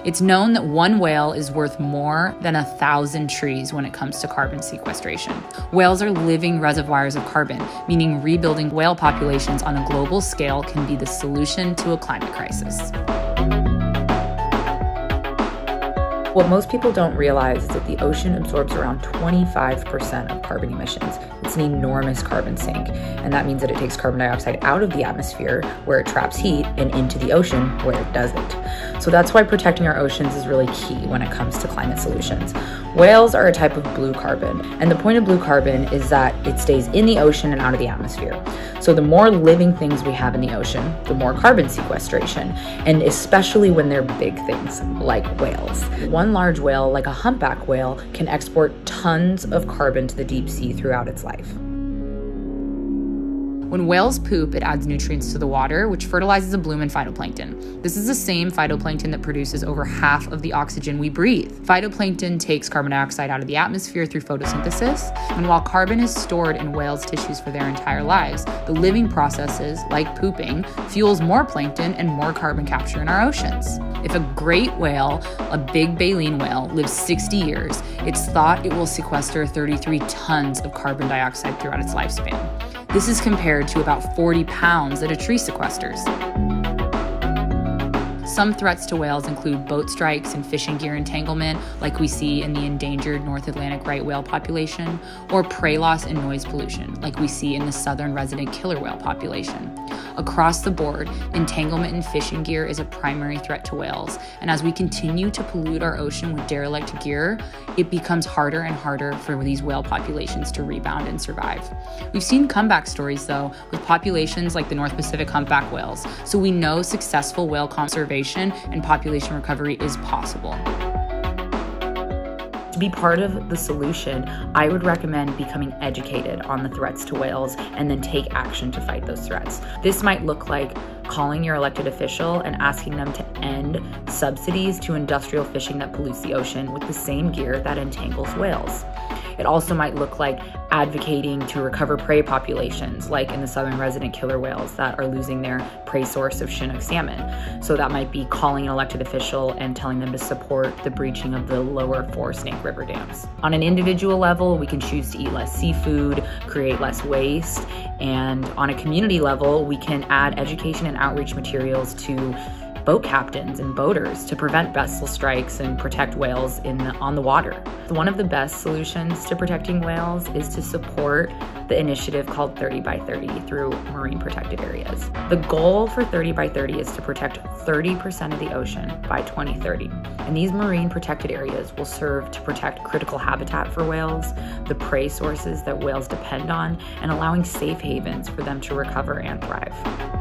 It's known that one whale is worth more than 1,000 trees when it comes to carbon sequestration. Whales are living reservoirs of carbon, meaning rebuilding whale populations on a global scale can be the solution to a climate crisis. What most people don't realize is that the ocean absorbs around 25% of carbon emissions. It's an enormous carbon sink, and that means that it takes carbon dioxide out of the atmosphere where it traps heat and into the ocean where it doesn't. So that's why protecting our oceans is really key when it comes to climate solutions. Whales are a type of blue carbon, and the point of blue carbon is that it stays in the ocean and out of the atmosphere. So the more living things we have in the ocean, the more carbon sequestration, and especially when they're big things like whales. One large whale, like a humpback whale, can export tons of carbon to the deep sea throughout its life. When whales poop, it adds nutrients to the water, which fertilizes a bloom in phytoplankton. This is the same phytoplankton that produces over half of the oxygen we breathe. Phytoplankton takes carbon dioxide out of the atmosphere through photosynthesis, and while carbon is stored in whales' tissues for their entire lives, the living processes, like pooping, fuels more plankton and more carbon capture in our oceans. If a great whale, a big baleen whale, lives 60 years, it's thought it will sequester 33 tons of carbon dioxide throughout its lifespan. This is compared to about 40 pounds that a tree sequesters. Some threats to whales include boat strikes and fishing gear entanglement, like we see in the endangered North Atlantic right whale population, or prey loss and noise pollution, like we see in the southern resident killer whale population. Across the board, entanglement in fishing gear is a primary threat to whales, and as we continue to pollute our ocean with derelict gear, it becomes harder and harder for these whale populations to rebound and survive. We've seen comeback stories, though, with populations like the North Pacific humpback whales, so we know successful whale conservation and population recovery is possible. To be part of the solution, I would recommend becoming educated on the threats to whales and then take action to fight those threats. This might look like calling your elected official and asking them to end subsidies to industrial fishing that pollutes the ocean with the same gear that entangles whales. It also might look like advocating to recover prey populations, like in the southern resident killer whales that are losing their prey source of Chinook salmon. So that might be calling an elected official and telling them to support the breaching of the lower four Snake River dams. On an individual level, we can choose to eat less seafood, create less waste, and on a community level, we can add education and outreach materials to boat captains and boaters to prevent vessel strikes and protect whales on the water. One of the best solutions to protecting whales is to support the initiative called 30 by 30 through marine protected areas. The goal for 30 by 30 is to protect 30% of the ocean by 2030. And these marine protected areas will serve to protect critical habitat for whales, the prey sources that whales depend on, and allowing safe havens for them to recover and thrive.